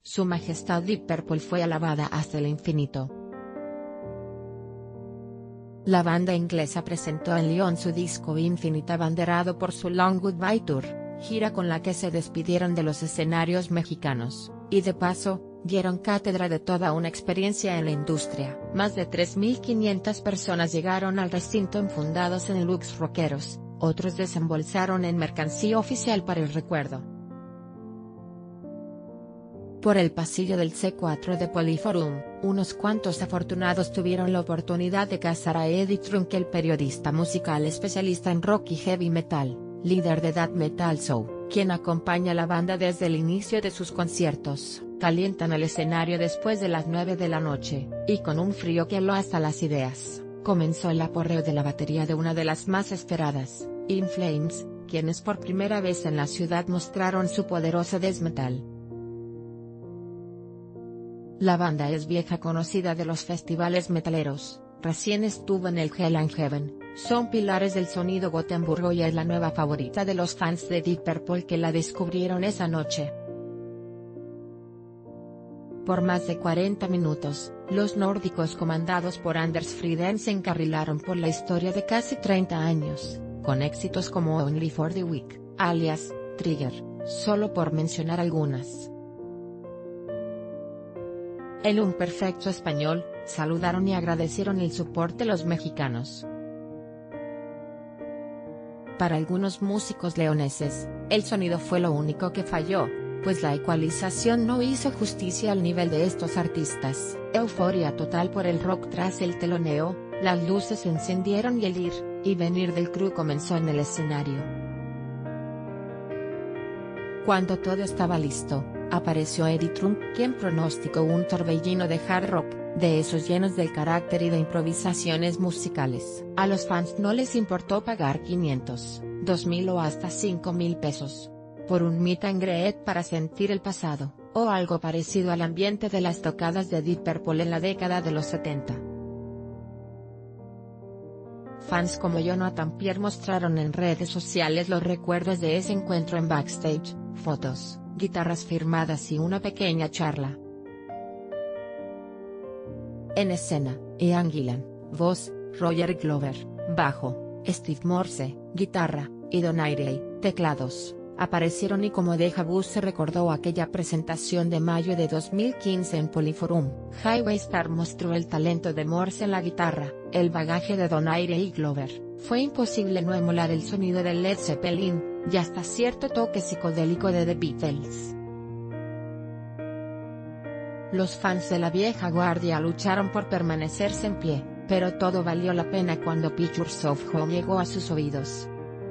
Su Majestad Deep Purple fue alabada hasta el infinito. La banda inglesa presentó en Lyon su disco Infinite abanderado por su Long Goodbye Tour, gira con la que se despidieron de los escenarios mexicanos, y de paso, dieron cátedra de toda una experiencia en la industria. Más de 3.500 personas llegaron al recinto enfundados en looks rockeros, otros desembolsaron en mercancía oficial para el recuerdo. Por el pasillo del C4 de Polyforum, unos cuantos afortunados tuvieron la oportunidad de cazar a Eddie Trunk, el periodista musical especialista en rock y heavy metal, líder de Death Metal Show, quien acompaña a la banda desde el inicio de sus conciertos. Calientan el escenario después de las 9 de la noche, y con un frío que heló hasta las ideas, comenzó el aporreo de la batería de una de las más esperadas, In Flames, quienes por primera vez en la ciudad mostraron su poderoso death metal. La banda es vieja conocida de los festivales metaleros, recién estuvo en el Hell and Heaven, son pilares del sonido Gotemburgo y es la nueva favorita de los fans de Deep Purple que la descubrieron esa noche. Por más de 40 minutos, los nórdicos comandados por Anders Fridén se encarrilaron por la historia de casi 30 años, con éxitos como Only for the Weak, Alias, Trigger, solo por mencionar algunas. En un perfecto español, saludaron y agradecieron el soporte los mexicanos. Para algunos músicos leoneses, el sonido fue lo único que falló, pues la ecualización no hizo justicia al nivel de estos artistas. Euforia total por el rock tras el teloneo, las luces se encendieron y el ir y venir del crew comenzó en el escenario. Cuando todo estaba listo, apareció Eddie Trunk, quien pronosticó un torbellino de hard rock, de esos llenos de carácter y de improvisaciones musicales. A los fans no les importó pagar 500, 2.000 o hasta 5.000 pesos. Por un meet and greet para sentir el pasado, o algo parecido al ambiente de las tocadas de Deep Purple en la década de los 70. Fans como Jonathan Pierre mostraron en redes sociales los recuerdos de ese encuentro en backstage, fotos, guitarras firmadas y una pequeña charla. En escena, Ian Gillan, voz, Roger Glover, bajo, Steve Morse, guitarra, y Donaire, teclados, aparecieron y como déjà vu se recordó aquella presentación de mayo de 2015 en Polyforum. Highway Star mostró el talento de Morse en la guitarra, el bagaje de Donaire y Glover, fue imposible no emular el sonido de Led Zeppelin, y hasta cierto toque psicodélico de The Beatles. Los fans de la vieja guardia lucharon por permanecerse en pie, pero todo valió la pena cuando Pictures of Home llegó a sus oídos.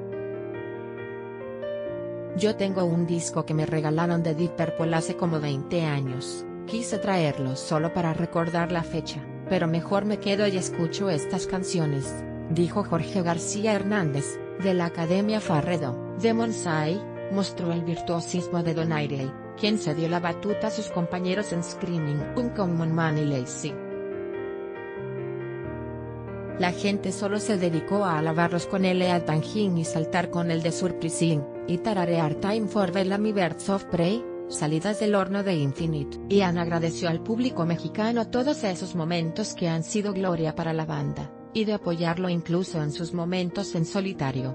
Yo tengo un disco que me regalaron de Deep Purple hace como 20 años, quise traerlo solo para recordar la fecha, pero mejor me quedo y escucho estas canciones, dijo Jorge García Hernández, de la Academia Farredo, de Monsai, mostró el virtuosismo de Donaire, quien cedió la batuta a sus compañeros en Screaming Uncommon Man y Lazy. La gente solo se dedicó a alabarlos con el Eat Tangin y saltar con el de Surprising, y tararear Time for Bellamy Birds of Prey, salidas del horno de Infinite. Ian agradeció al público mexicano todos esos momentos que han sido gloria para la banda, y de apoyarlo incluso en sus momentos en solitario.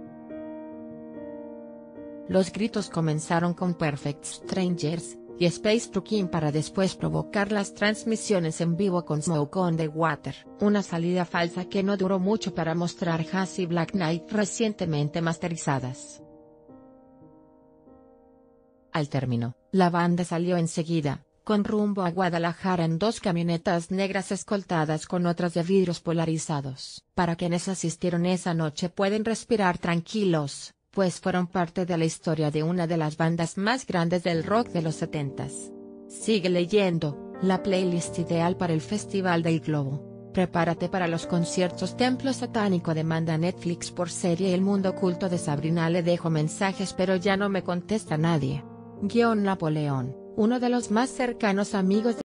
Los gritos comenzaron con Perfect Strangers y Space Trucking para después provocar las transmisiones en vivo con Smoke on the Water, una salida falsa que no duró mucho para mostrar Hazy y Black Knight recientemente masterizadas. Al término, la banda salió enseguida, con rumbo a Guadalajara en 2 camionetas negras escoltadas con otras de vidrios polarizados. Para quienes asistieron esa noche pueden respirar tranquilos, pues fueron parte de la historia de una de las bandas más grandes del rock de los 70s. Sigue leyendo, la playlist ideal para el Festival del Globo. Prepárate para los conciertos. Templo Satánico demanda Netflix por serie El Mundo Oculto de Sabrina. Le dejo mensajes pero ya no me contesta nadie. Napoleón, uno de los más cercanos amigos de